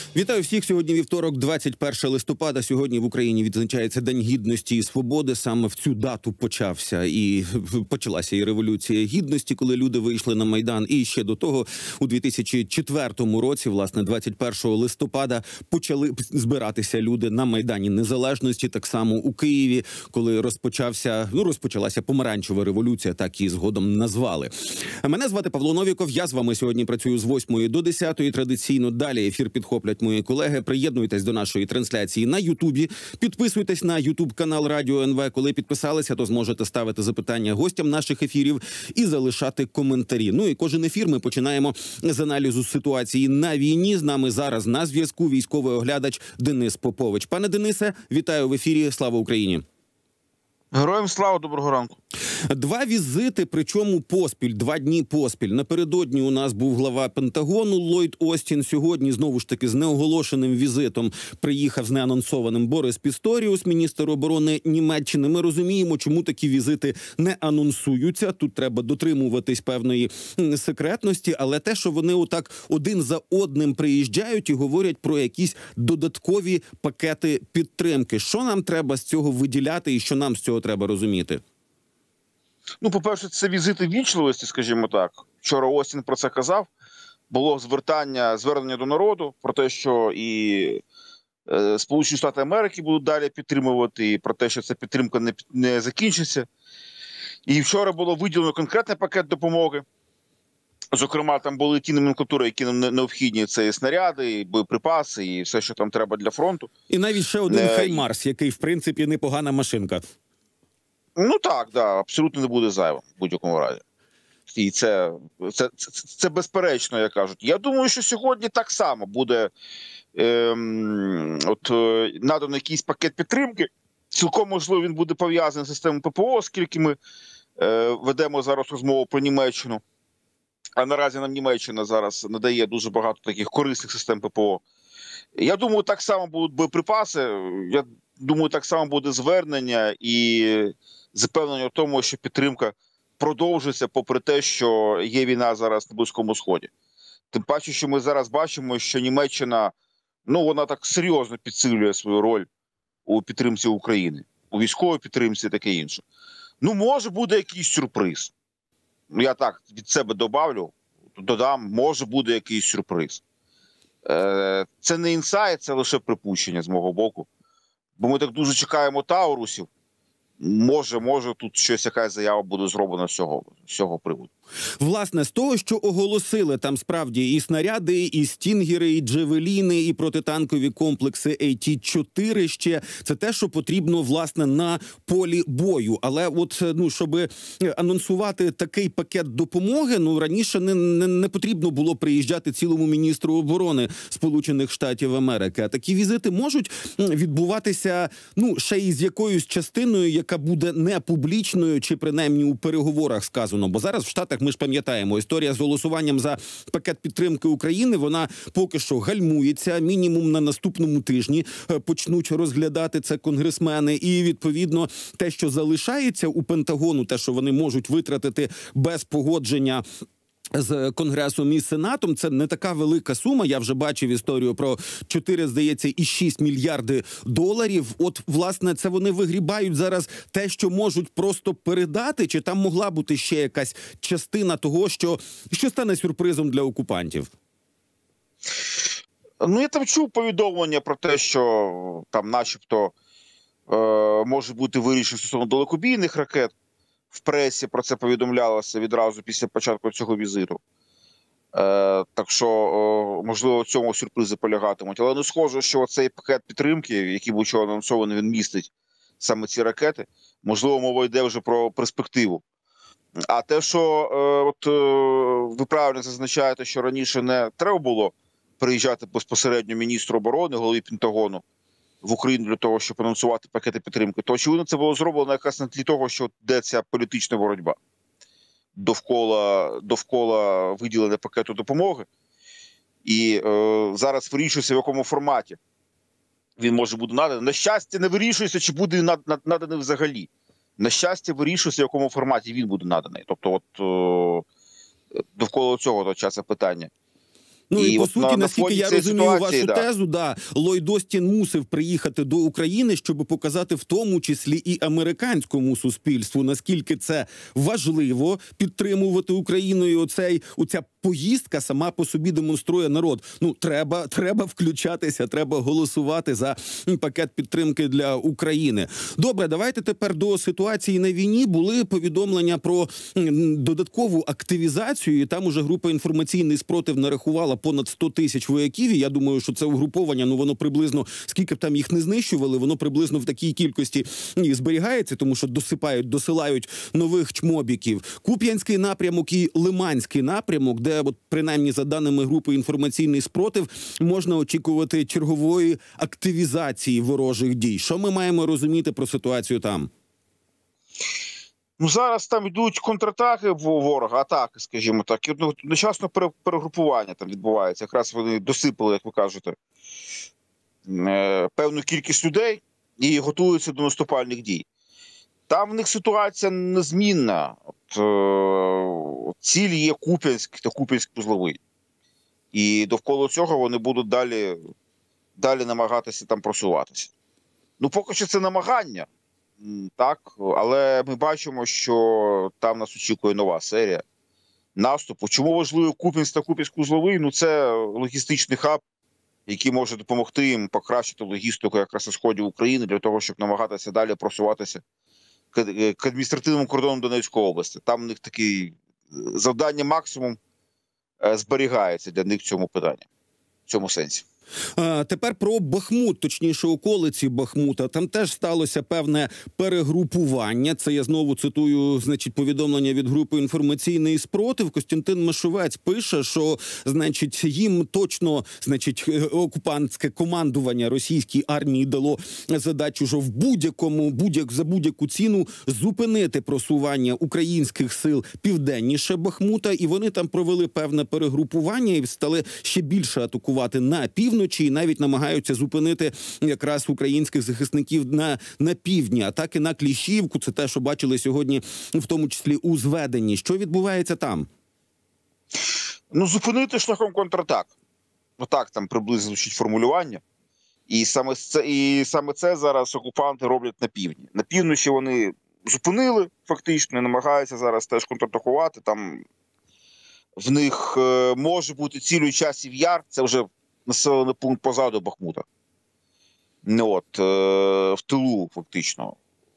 Вітаю всіх. Сьогодні вівторок, 21 листопада. Сьогодні в Україні відзначається День Гідності і Свободи. Саме в цю дату почалася і Революція Гідності, коли люди вийшли на Майдан. І ще до того, у 2004 році, власне, 21 листопада, почали збиратися люди на Майдані Незалежності. Так само у Києві, коли розпочалася помаранчева революція, так її згодом назвали. Мене звати Павло Новіков. Я з вами сьогодні працюю з 8 до 10. Традиційно далі ефір підхоплять мої колеги. Приєднуйтесь до нашої трансляції на Ютубі. Підписуйтесь на Ютуб-канал Радіо НВ. Коли підписалися, то зможете ставити запитання гостям наших ефірів і залишати коментарі. Ну і кожен ефір ми починаємо з аналізу ситуації на війні. З нами зараз на зв'язку військовий оглядач Денис Попович. Пане Денисе, вітаю в ефірі. Слава Україні! Героям слава, доброго ранку. Два візити, причому поспіль, 2 дні поспіль. Напередодні у нас був глава Пентагону Ллойд Остін. Сьогодні, знову ж таки, з неоголошеним візитом приїхав з неанонсованим Борис Пісторіус, міністр оборони Німеччини. Ми розуміємо, чому такі візити не анонсуються. Тут треба дотримуватись певної секретності. Але те, що вони отак один за одним приїжджають і говорять про якісь додаткові пакети підтримки. Що нам треба з цього виділяти і що нам з цього треба розуміти? Ну, по-перше, це візити вічливості, скажімо так. Вчора Остін про це казав. Було звернення до народу про те, що і Сполучені Штати Америки будуть далі підтримувати, і про те, що ця підтримка не закінчиться. І вчора було виділено конкретний пакет допомоги. Зокрема, там були ті номенклатури, які нам необхідні. Це і снаряди, і боєприпаси, і все, що там треба для фронту. І навіть ще один Хаймарс, який, в принципі, непогана машинка. Ну так, да, абсолютно не буде зайвим в будь-якому разі. І це безперечно, як кажуть. Я думаю, що сьогодні так само буде надано якийсь пакет підтримки. Цілком можливо він буде пов'язаний з системою ППО, оскільки ми ведемо зараз розмову про Німеччину. А наразі нам Німеччина зараз надає дуже багато таких корисних систем ППО. Я думаю, так само будуть боєприпаси. Я думаю, так само буде звернення і запевнення в тому, що підтримка продовжується попри те, що є війна зараз на Близькому Сході. Тим паче, що ми зараз бачимо, що Німеччина, вона так серйозно підсилює свою роль у підтримці України, у військовій підтримці і таке інше. Може буде якийсь сюрприз. Я так від себе додам, може буде якийсь сюрприз. Це не інсайт, це лише припущення з мого боку. Бо ми так дуже чекаємо Таурусів. Може тут щось, якась заява буде зроблена з цього приводу. Власне, з того, що оголосили, там справді і снаряди, і стінгери, і джевеліни, і протитанкові комплекси АТ-4 ще. Це те, що потрібно, власне, на полі бою. Але щоб анонсувати такий пакет допомоги, раніше не потрібно було приїжджати цілому міністру оборони Сполучених Штатів Америки. А такі візити можуть відбуватися, ще із якоюсь частиною, яка буде не публічною, чи принаймні у переговорах сказано. Бо зараз в Штатах, ми ж пам'ятаємо, історія з голосуванням за пакет підтримки України, вона поки що гальмується. Мінімум на наступному тижні почнуть розглядати це конгресмени. І, відповідно, те, що залишається у Пентагону, те, що вони можуть витратити без погодження з Конгресом і Сенатом, це не така велика сума. Я вже бачив історію про 4, здається, і 6 мільярди доларів. Власне, це вони вигрібають зараз те, що можуть просто передати, чи там могла бути ще якась частина того, що стане сюрпризом для окупантів? Я там чув повідомлення про те, що там начебто може бути вирішено стосовно далекобійних ракет. В пресі про це повідомлялося відразу після початку цього візиту. Так що, можливо, в цьому сюрпризи полягатимуть. Але не схоже, що цей пакет підтримки, який був вчора анонсований, він містить саме ці ракети. Можливо, мова йде вже про перспективу. А те, що ви правильно зазначаєте, що раніше не треба було приїжджати безпосередньо міністру оборони, голові Пентагону в Україну для того, щоб анонсувати пакети підтримки, то, очевидно, це було зроблено якраз на тлі того, що йдеться політична боротьба довкола виділення пакету допомоги. І зараз вирішується, в якому форматі він може бути наданий. На щастя, не вирішується, чи буде наданий взагалі. На щастя, вирішується, в якому форматі він буде наданий. Тобто, довкола цього точаться питання. Ну і по суті, наскільки я розумію вашу тезу, Ллойд Остін мусив приїхати до України, щоб показати в тому числі і американському суспільству, наскільки це важливо підтримувати Україну. І оця поїздка сама по собі демонструє народ. Ну, треба включатися, треба голосувати за пакет підтримки для України. Добре, давайте тепер до ситуації на війні. Були повідомлення про додаткову активізацію, і там уже група «Інформаційний спротив» нарахувала понад 100 тисяч вояків, і я думаю, що це угруповання, воно приблизно, скільки б там їх не знищували, воно приблизно в такій кількості і зберігається, тому що досилають нових чмобіків. Куп'янський напрямок і Лиманський напрямок, де, от, принаймні, за даними групи «Інформаційний спротив», можна очікувати чергової активізації ворожих дій. Що ми маємо розуміти про ситуацію там? Ну, зараз там йдуть контратаки ворога, атаки, скажімо так, і одночасно перегрупування там відбувається. Якраз вони досипали, як ви кажете, певну кількість людей і готуються до наступальних дій. Там в них ситуація незмінна. Ціль є Куп'янськ та Куп'янськ-Вузловий. І довкола цього вони будуть далі намагатися там просуватися. Ну, поки що це намагання. Так, але ми бачимо, що там нас очікує нова серія наступу. Чому важливо Куп'янськ та Куп'янськ-Вузловий? Ну, це логістичний хаб, який може допомогти їм покращити логістику якраз на сході України для того, щоб намагатися далі просуватися к адміністративному кордону Донецької області. Там у них таке завдання максимум зберігається для них в цьому питанні, в цьому сенсі. Тепер про Бахмут, точніше околиці Бахмута. Там теж сталося певне перегрупування. Це я знову цитую, значить, повідомлення від групи «Інформаційний спротив». Костянтин Машовець пише, що, значить, їм точно, значить, окупантське командування російській армії дало задачу, що за будь-яку ціну зупинити просування українських сил південніше Бахмута. І вони там провели певне перегрупування і стали ще більше атакувати на півночі, і навіть намагаються зупинити якраз українських захисників на півдні. Атаки на Кліщівку – це те, що бачили сьогодні, в тому числі у зведенні. Що відбувається там? Ну, зупинити шляхом контратак. Отак там приблизно звучить формулювання. І саме це зараз окупанти роблять на півдні. На півночі вони зупинили фактично, намагаються зараз теж контратакувати. Там в них може бути цілою часів Яр, це вже населений пункт позаду Бахмута. В тилу, фактично.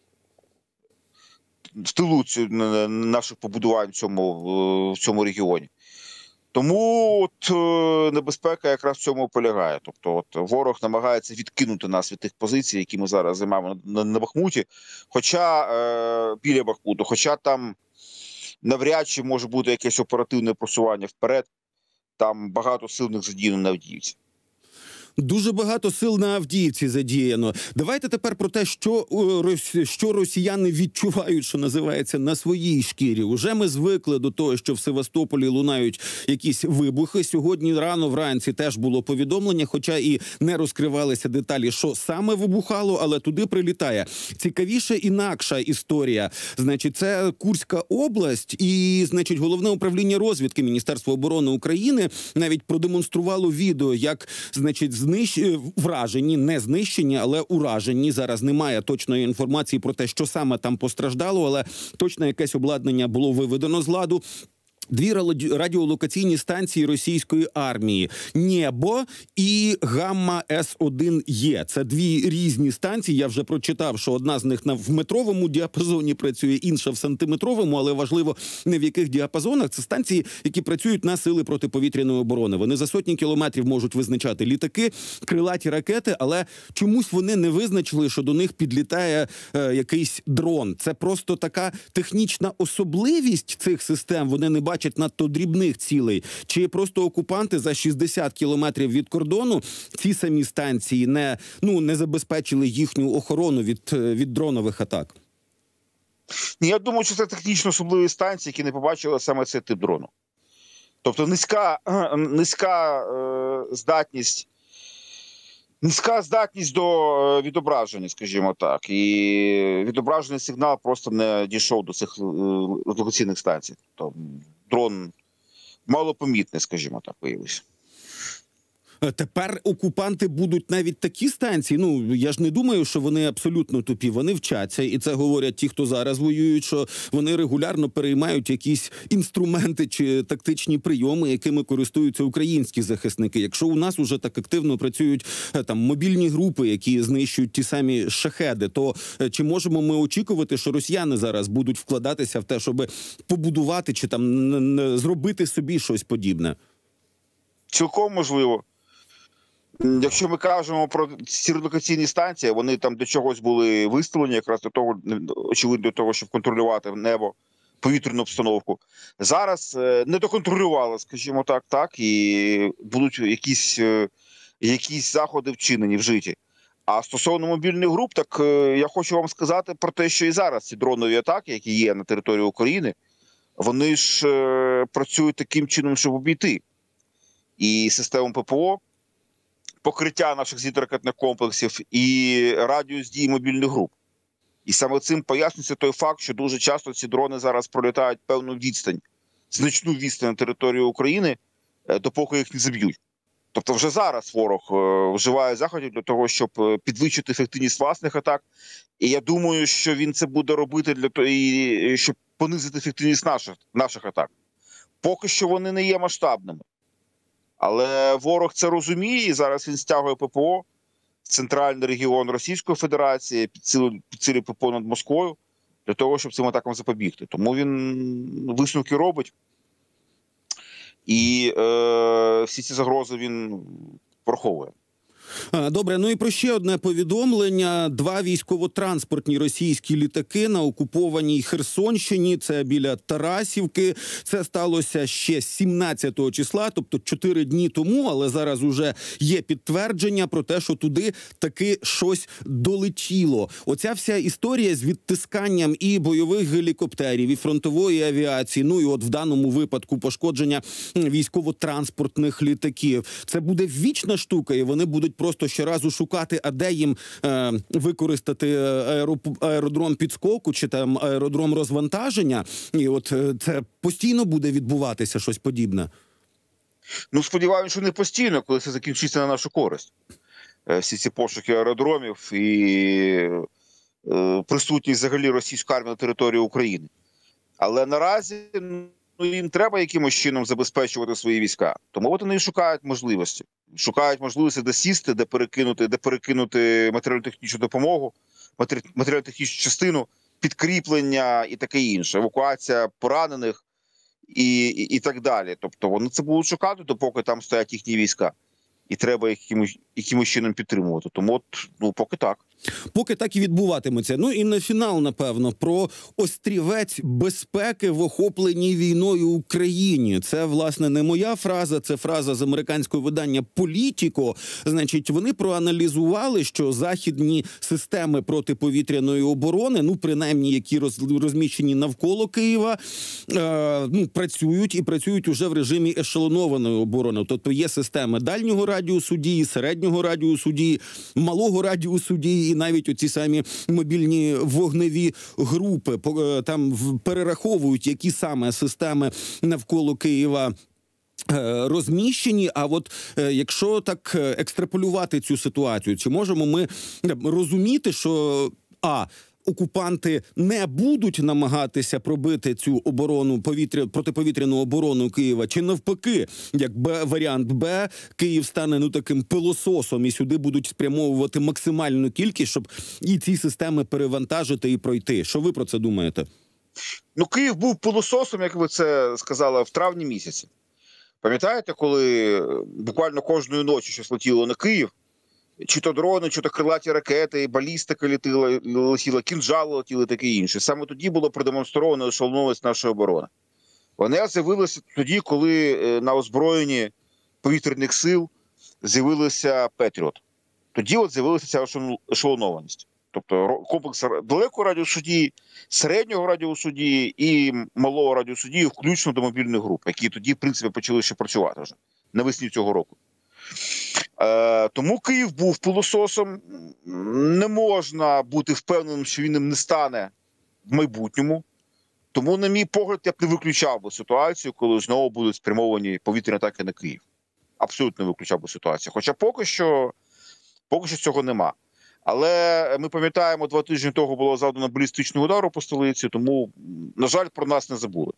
В тилу наших побудувань в цьому регіоні. Тому небезпека якраз в цьому полягає. Тобто ворог намагається відкинути нас від тих позицій, які ми зараз займаємо на Бахмуті, біля Бахмуту. Хоча там навряд чи може бути якесь оперативне просування вперед. Там багато сил не задіяно на Авдіївці. Дуже багато сил на Авдіївці задіяно. Давайте тепер про те, що росіяни відчувають, що називається, на своїй шкірі. Уже ми звикли до того, що в Севастополі лунають якісь вибухи. Сьогодні рано вранці теж було повідомлення, хоча і не розкривалися деталі, що саме вибухало, але туди прилітає. Цікавіше інакша історія. Значить, це Курська область і, значить, Головне управління розвідки Міністерства оборони України навіть продемонструвало відео, як, значить, вражені, не знищені, але уражені. Зараз немає точної інформації про те, що саме там постраждало, але точно якесь обладнання було виведено з ладу. Дві радіолокаційні станції російської армії – «Небо» і «Гамма-С1Е». Це дві різні станції. Я вже прочитав, що одна з них в метровому діапазоні працює, інша в сантиметровому, але важливо не в яких діапазонах. Це станції, які працюють на сили протиповітряної оборони. Вони за сотні кілометрів можуть визначати літаки, крилаті ракети, але чомусь вони не визначили, що до них підлітає якийсь дрон. Це просто така технічна особливість цих систем. Вони не бачать надто дрібних цілей. Чи просто окупанти за 60 кілометрів від кордону ці самі станції не забезпечили їхню охорону від дронових атак? Я думаю, що це технічно особливі станції, які не побачили саме цей тип дрону. Тобто низька здатність до відображення, скажімо так. І відображений сигнал просто не дійшов до цих локаційних станцій. Тобто дрон малопомітний, скажімо так, виявився. Тепер окупанти будуть навіть такі станції. Ну, я ж не думаю, що вони абсолютно тупі. Вони вчаться, і це говорять ті, хто зараз воюють, що вони регулярно переймають якісь інструменти чи тактичні прийоми, якими користуються українські захисники. Якщо у нас уже так активно працюють там мобільні групи, які знищують ті самі шахеди, то чи можемо ми очікувати, що росіяни зараз будуть вкладатися в те, щоб побудувати чи там зробити собі щось подібне? Цілком можливо. Якщо ми кажемо про ці релокаційні станції, вони там до чогось були виставлені, якраз до того, очевидно, до того, щоб контролювати небо, повітряну обстановку. Зараз не доконтролювали, скажімо так, і будуть якісь заходи вчинені, вжиті. А стосовно мобільних груп, так я хочу вам сказати про те, що і зараз ці дронові атаки, які є на території України, вони ж працюють таким чином, щоб обійти і систему ППО, покриття наших зенітно-ракетних комплексів і радіус дії мобільних груп. І саме цим пояснюється той факт, що дуже часто ці дрони зараз пролітають певну відстань, значну відстань на територію України, допоки їх не заб'ють. Тобто вже зараз ворог вживає заходів для того, щоб підвищити ефективність власних атак. І я думаю, що він це буде робити для того, щоб понизити ефективність наших атак. Поки що вони не є масштабними. Але ворог це розуміє, і зараз він стягує ППО в центральний регіон Російської Федерації, підсилює ППО над Москвою, для того, щоб цим атакам запобігти. Тому він висновки робить. І всі ці загрози він враховує. Добре, ну і про ще одне повідомлення. 2 військово-транспортні російські літаки на окупованій Херсонщині, це біля Тарасівки. Це сталося ще 17 числа, тобто 4 дні тому, але зараз уже є підтвердження про те, що туди таки щось долетіло. Оця вся історія з відтисканням і бойових гелікоптерів, і фронтової авіації, ну і от в даному випадку пошкодження військово-транспортних літаків. Це буде вічна штука, і вони будуть просто щоразу шукати, а де їм використати аеродром підскоку чи там аеродром розвантаження. І от це постійно буде відбуватися щось подібне. Ну, сподіваюся, що не постійно, коли це закінчиться на нашу користь. Всі ці пошуки аеродромів і присутність взагалі російської армії на території України. Але наразі їм треба якимось чином забезпечувати свої війська. Тому от вони і шукають можливості. Шукають можливості, де сісти, де перекинути матеріально-технічну допомогу, матеріально-технічну частину, підкріплення і таке інше. Евакуація поранених і так далі. Тобто вони це будуть шукати, допоки там стоять їхні війська. І треба якимось чином підтримувати. Тому от, поки так. Поки так і відбуватиметься. Ну і на фінал, напевно, про острівець безпеки в охопленій війною Україні. Це, власне, не моя фраза, це фраза з американського видання «Політіко». Значить, вони проаналізували, що західні системи протиповітряної оборони, ну, принаймні, які розміщені навколо Києва, працюють уже в режимі ешелонованої оборони. Тобто є системи дальнього радіусу дії, середнього радіусу дії, малого радіусу дії, і навіть оці самі мобільні вогневі групи. Там перераховують, які саме системи навколо Києва розміщені. А от якщо так екстраполювати цю ситуацію, чи можемо ми розуміти, що окупанти не будуть намагатися пробити цю оборону, протиповітряну оборону Києва, чи навпаки, як варіант Б, Київ стане таким пилососом і сюди будуть спрямовувати максимальну кількість, щоб і ці системи перевантажити і пройти. Що ви про це думаєте? Ну, Київ був пилососом, як ви це сказали, в травні місяці. Пам'ятаєте, коли буквально кожної ночі щось летіло на Київ, чи то дрони, чи то крилаті ракети, балістика летіла, кінжали летіли, таке інше. Саме тоді було продемонстровано ешелонованість нашої оборони. Вони з'явилися тоді, коли на озброєнні повітряних сил з'явилися Петріот. Тоді от з'явилася ця ешелонованість. Тобто комплекс далекого радіусу дії, середнього радіусу дії і малого радіусу дії, включно до мобільних груп, які тоді, в принципі, почали ще працювати вже навесні цього року. Тому Київ був пилососом. Не можна бути впевненим, що він ним не стане в майбутньому. Тому, на мій погляд, я б не виключав би ситуацію, коли знову будуть спрямовані повітряні атаки на Київ. Абсолютно не виключав би ситуацію. Хоча поки що цього нема. Але ми пам'ятаємо, 2 тижні того було завдано балістичного удару по столиці, тому, на жаль, про нас не забули.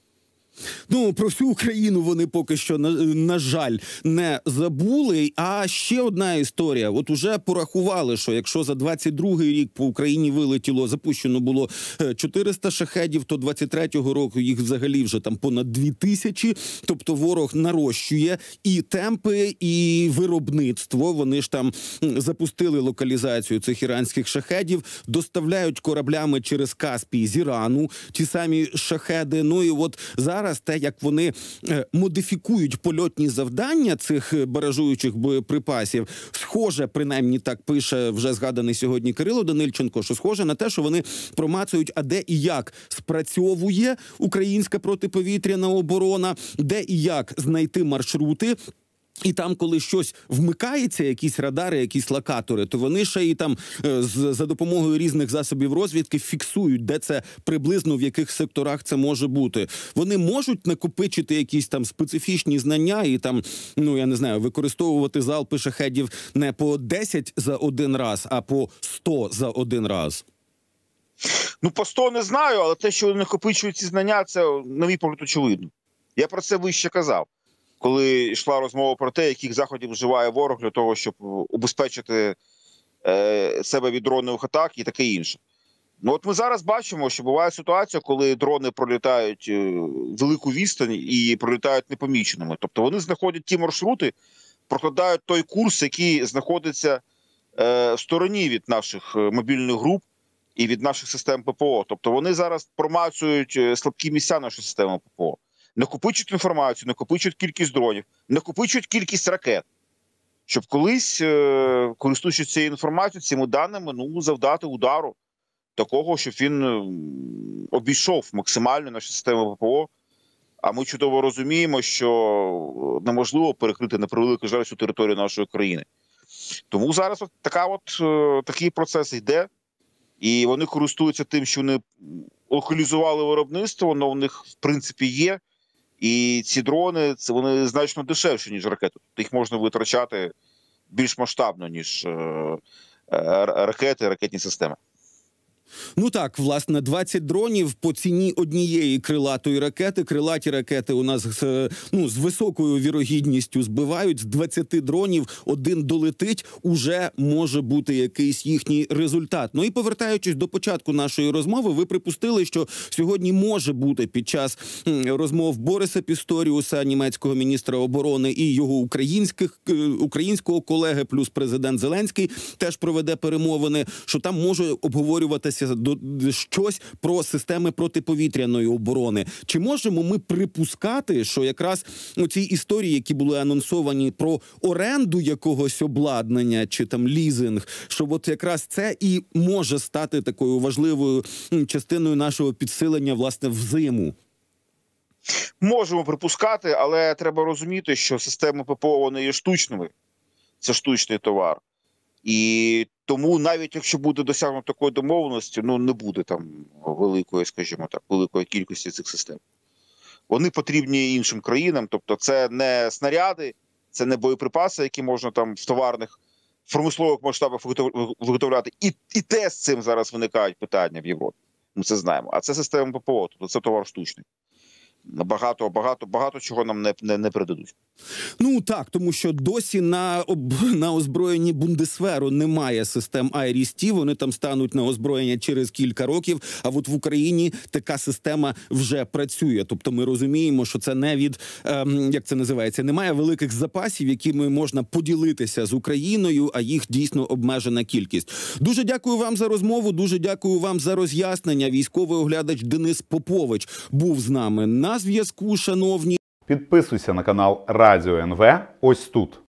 Ну, про всю Україну вони поки що, на жаль, не забули. А ще одна історія. От уже порахували, що якщо за 22-й рік по Україні запущено було 400 шахедів, то 23-го року їх взагалі вже там понад 2000. Тобто ворог нарощує і темпи, і виробництво. Вони ж там запустили локалізацію цих іранських шахедів, доставляють кораблями через Каспій з Ірану ті самі шахеди. Ну і от зараз те, як вони модифікують польотні завдання цих баражуючих боєприпасів, схоже, принаймні так пише вже згаданий сьогодні Кирило Данильченко, що схоже на те, що вони промацують, а де і як спрацьовує українська протиповітряна оборона, де і як знайти маршрути. І там, коли щось вмикається, якісь радари, якісь локатори, то вони ще і там за допомогою різних засобів розвідки фіксують, де це приблизно, в яких секторах це може бути. Вони можуть накопичити якісь там специфічні знання і там, ну, я не знаю, використовувати залпи шахедів не по 10 за один раз, а по 100 за один раз. Ну, по 100 не знаю, але те, що вони накопичують ці знання, це, на мій погляд, очевидно. Я про це вище казав, коли йшла розмова про те, яких заходів вживає ворог для того, щоб убезпечити себе від дронових атак і таке інше. Ну от ми зараз бачимо, що буває ситуація, коли дрони пролітають велику відстань і пролітають непоміченими. Тобто вони знаходять ті маршрути, прокладають той курс, який знаходиться в стороні від наших мобільних груп і від наших систем ППО. Тобто вони зараз промацують слабкі місця нашої системи ППО. Накопичують інформацію, накопичують кількість дронів, накопичують кількість ракет, щоб колись, користуючись цією інформацією, цими даними, ну, завдати удару такого, щоб він обійшов максимально наші системи ППО. А ми чудово розуміємо, що неможливо перекрити, на превеликий жаль, всю територію нашої країни. Тому зараз такий процес йде, і вони користуються тим, що вони локалізували виробництво, воно в них, в принципі, є. І ці дрони, вони значно дешевші, ніж ракети. Їх можна витрачати більш масштабно, ніж ракети, ракетні системи. Ну так, власне, 20 дронів по ціні однієї крилатої ракети. Крилаті ракети у нас з високою вірогідністю збивають. З 20 дронів один долетить, уже може бути якийсь їхній результат. Ну і повертаючись до початку нашої розмови, ви припустили, що сьогодні може бути під час розмов Бориса Пісторіуса, німецького міністра оборони, і його українського колеги, плюс президент Зеленський теж проведе перемовини, що там може обговорюватися щось про системи протиповітряної оборони. Чи можемо ми припускати, що якраз ці історії, які були анонсовані про оренду якогось обладнання чи там лізинг, що от якраз це і може стати такою важливою частиною нашого підсилення, власне, взиму? Можемо припускати, але треба розуміти, що системи ППО, вони є штучними. Це штучний товар. І тому навіть якщо буде досягнуто такої домовленості, ну не буде там великої, скажімо так, великої кількості цих систем. Вони потрібні іншим країнам, тобто це не снаряди, це не боєприпаси, які можна там в товарних, в промислових масштабах виготовляти. І те з цим зараз виникають питання в Європі. Ми це знаємо. А це система ППО, тобто це товар штучний. Багато чого нам не передадуть. Ну так, тому що досі на озброєнні Бундесверу немає систем IRIS-T, вони там стануть на озброєння через кілька років, а от в Україні така система вже працює. Тобто ми розуміємо, що це не від, як це називається, немає великих запасів, якими можна поділитися з Україною, а їх дійсно обмежена кількість. Дуже дякую вам за розмову, дуже дякую вам за роз'яснення. Військовий оглядач Денис Попович був з нами на зв'язку, шановні. Підписуйся на канал Радіо НВ ось тут.